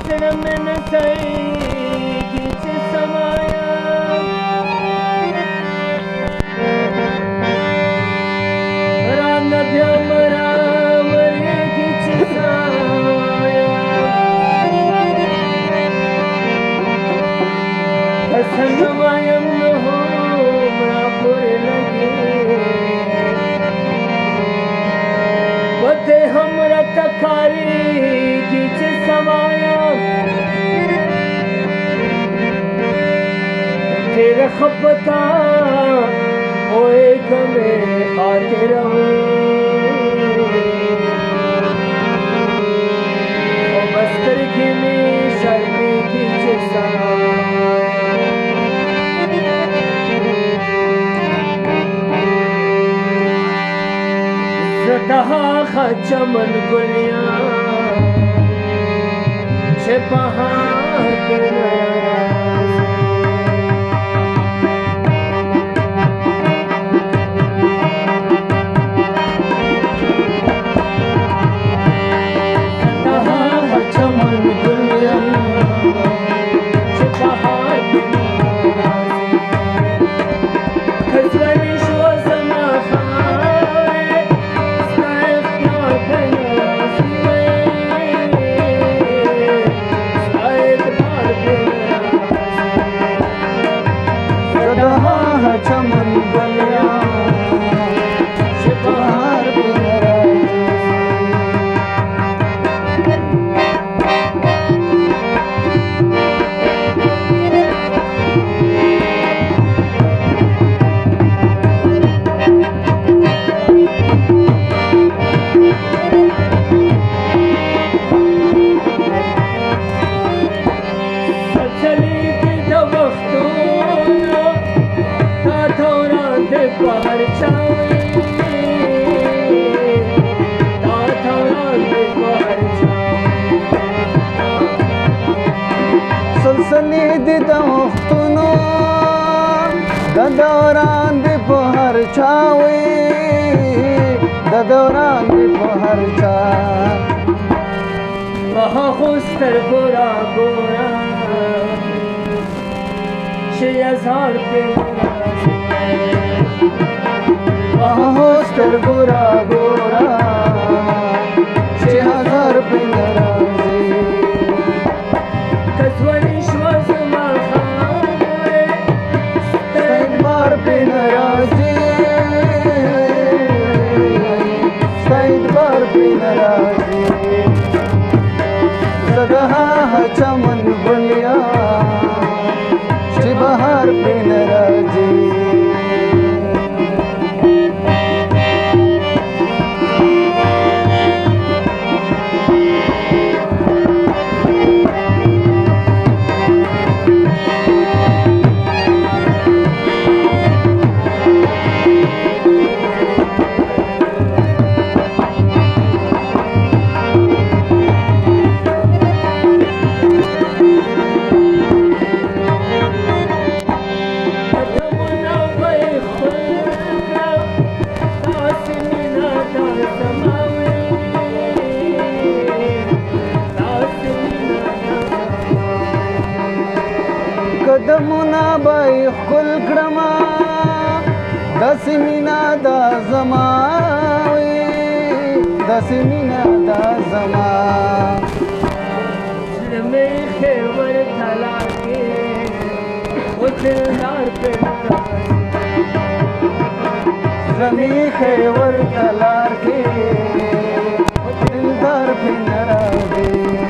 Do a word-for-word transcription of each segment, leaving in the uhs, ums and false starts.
من سایگی چه سمایم ران ندیم راوریگی چه سمایم حسن نمایم نهم را پر لگی وده हमरा تکاریگی چه سمایم تیرے خپتا ہوئے گمے خاطر او بستر کی می شرمی کی چه زدها خچمن گلیاں چه بہار سلسلې د وختونو د دوران د په هر چا وي د دوران د په هر چا وها خوستر ګورا ګورا چې هزار په وها خوستر ګورا ګورا چې هزار په چمن بلیا چې بهار پرې نه راځي قدمونه به یې ښکل کړمه داسې مینه دا زما وي داسې مینه دا زما زړه مې ښې ورته لار کې خو دلدار پرې نه راځي زړه مې ښې ورته لار کې خو دلدار پرې نه راځي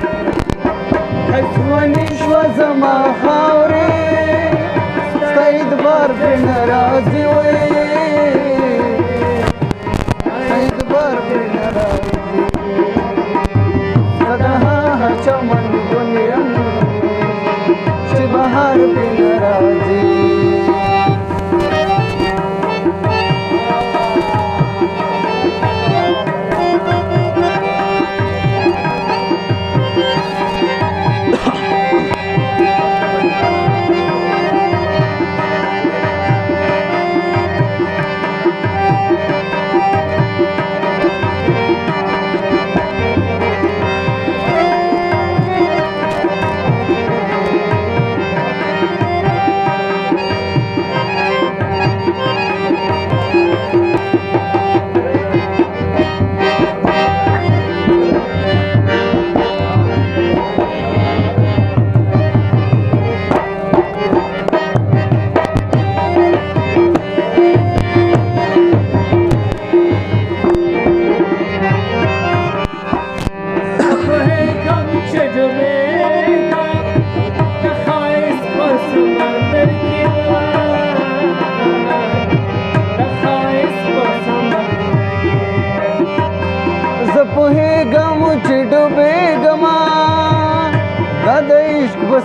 ونی شوه زما خاورې ستا اعتبار پرې نه راځي وی ستا اعتبار پرې نه راځي زه د هغه چمن ګل یم چې بهار پرې نه راځي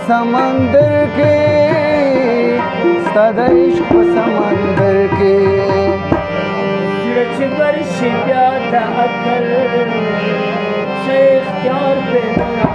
समंदर के स्ता د عشق په समندر کې زړه چې ورشي بیا د عقل ښه اختیار پرې نه